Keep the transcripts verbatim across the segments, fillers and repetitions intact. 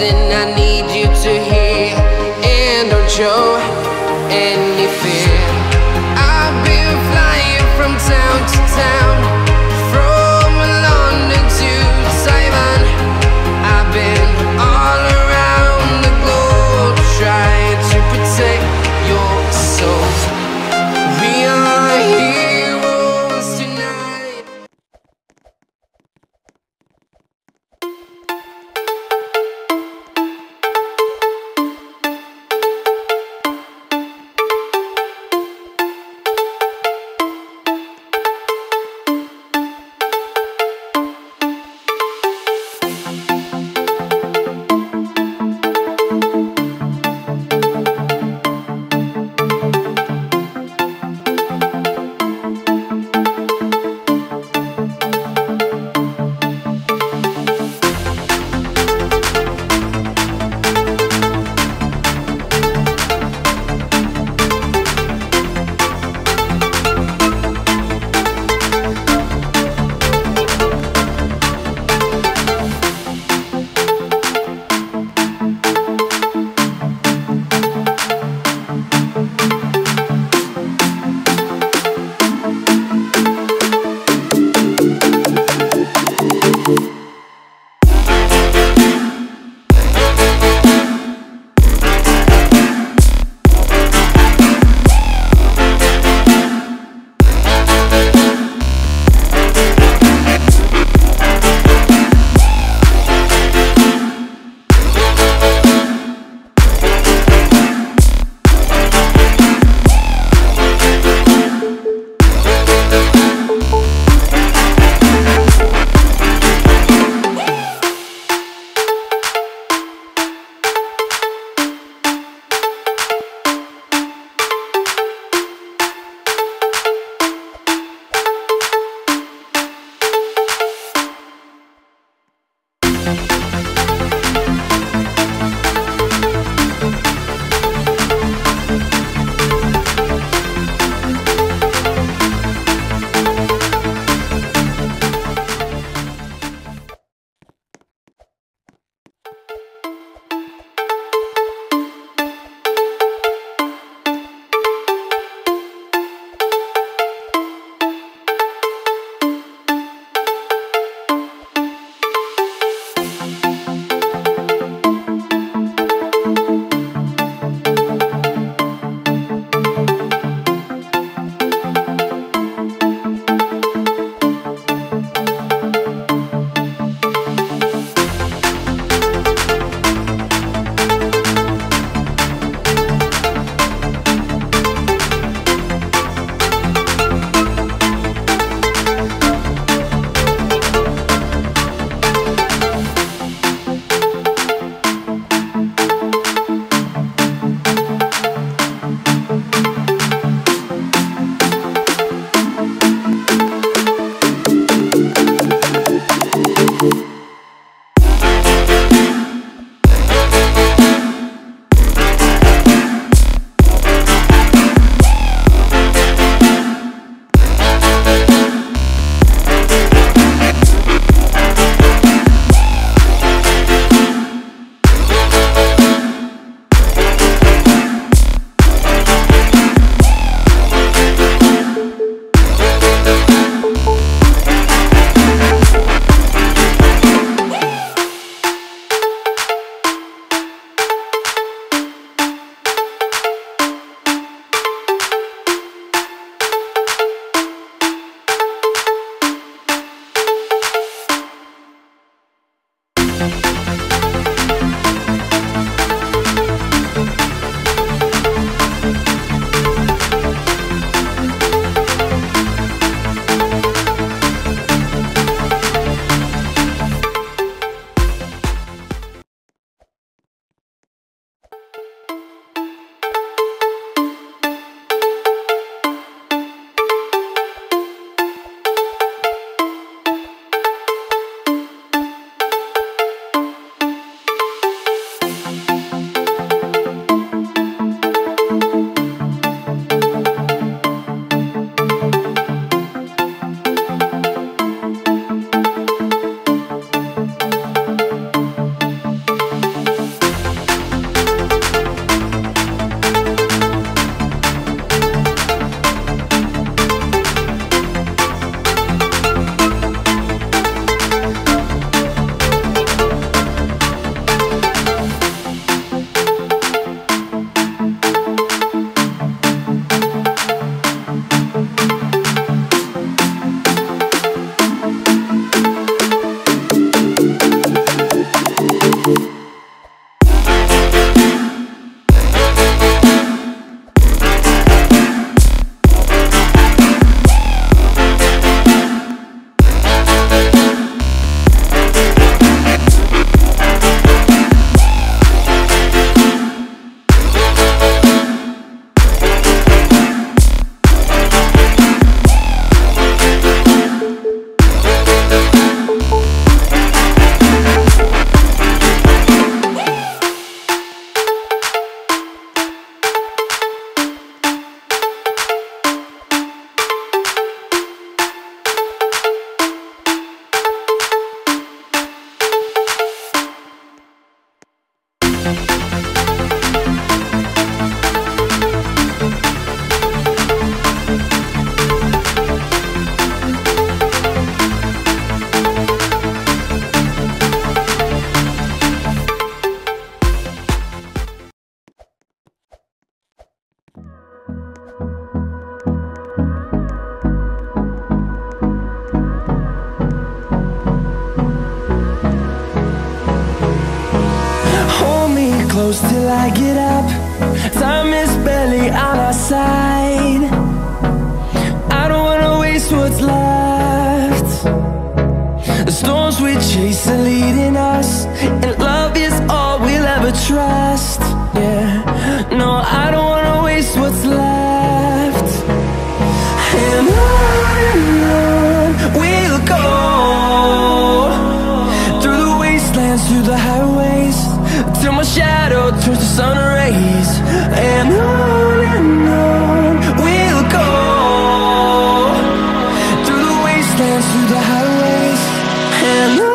reason I need you to hear, and don't show any fear. I've been flying from town to town, from London to Taiwan. I've been all around the globe trying to protect your soul. We are heroes tonight. close till I get up. Time is barely on our side. I don't wanna waste what's left. The storms we chase are leading us, and love is all we'll ever trust. Yeah, no, I don't wanna waste what's left. And on and on we'll go, through the wastelands, through the highways, till my shadow turns to sun rays. And on and on we'll go, through the wastelands, through the highways, and on.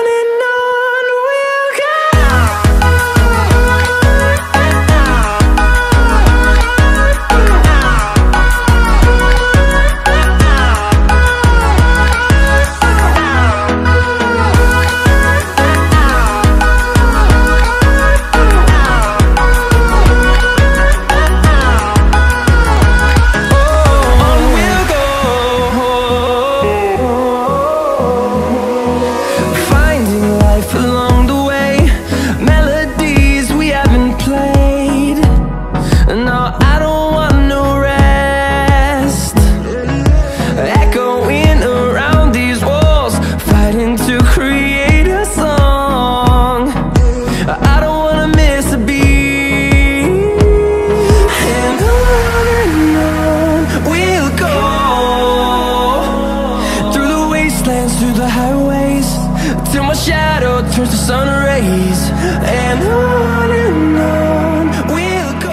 Through the highways, till my shadow turns to sun rays. And on and on we'll go.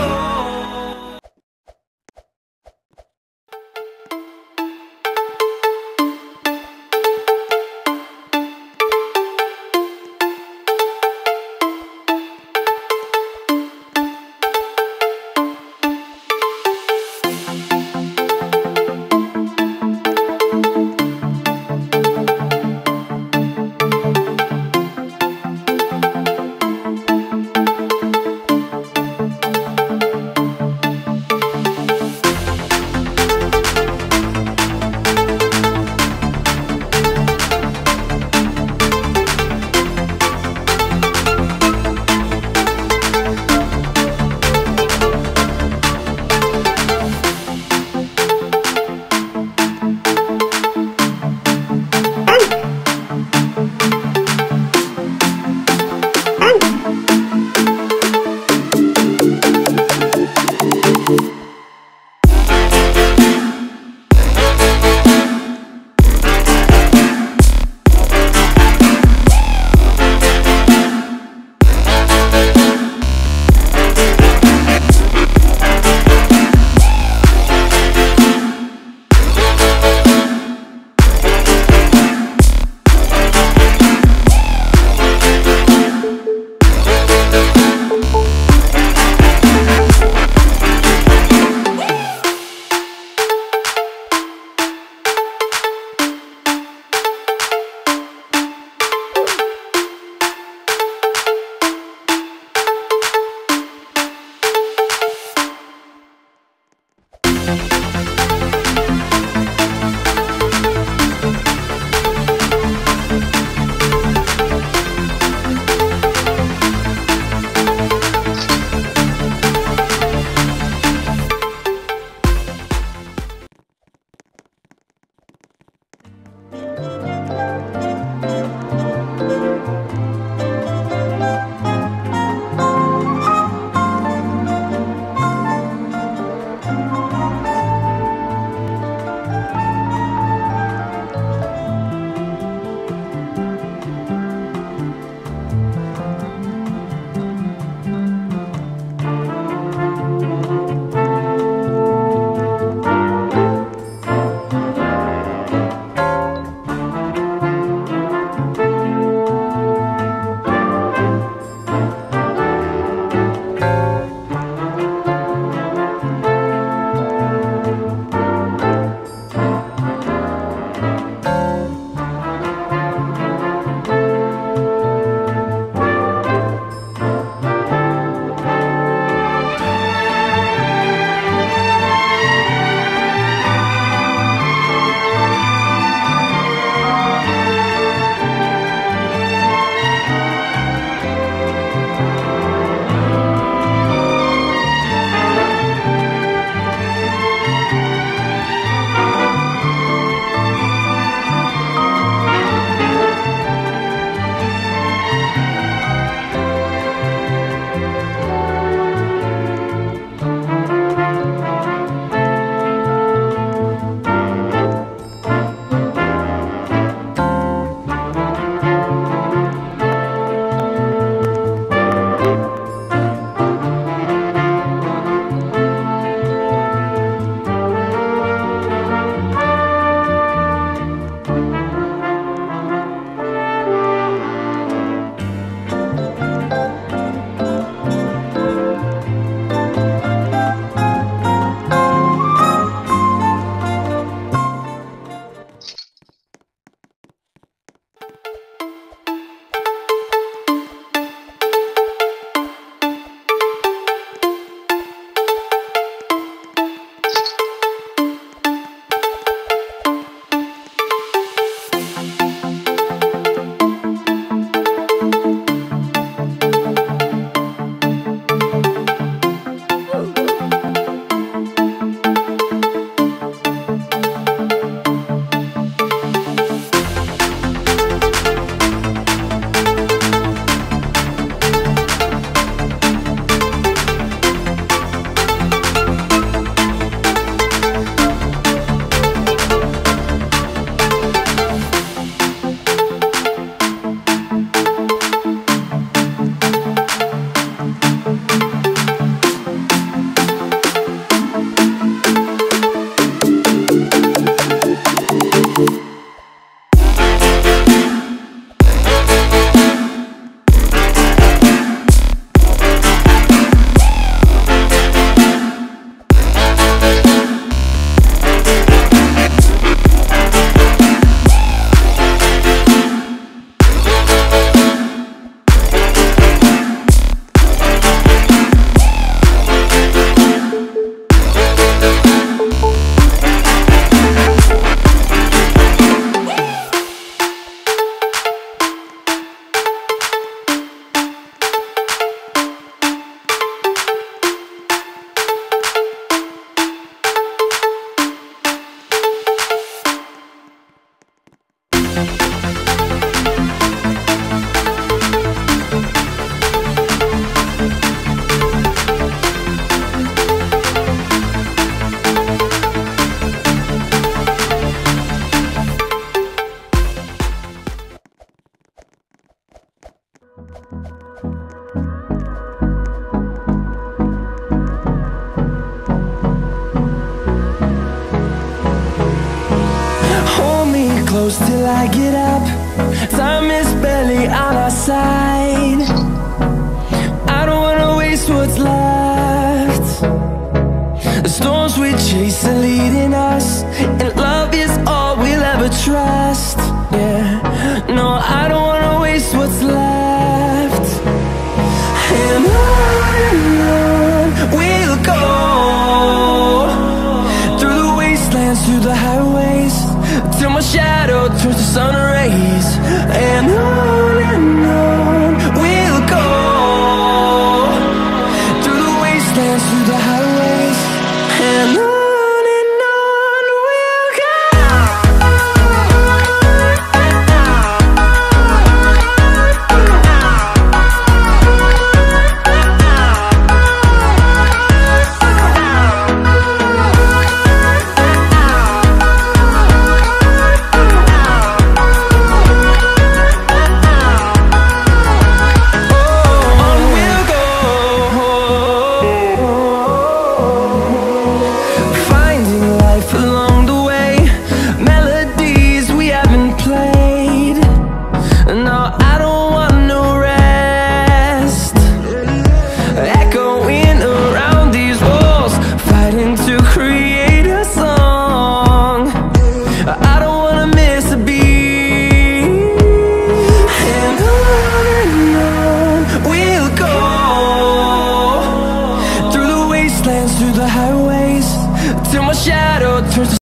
Close till I get up. Time is barely on our side. I don't wanna waste what's left. The storms we chase are leading us, and love is all we'll ever trust. Yeah, no, I don't wanna waste what's left. And on and on we'll go, through the wastelands, through the highways, till my shadow turns to sun rays. And on and on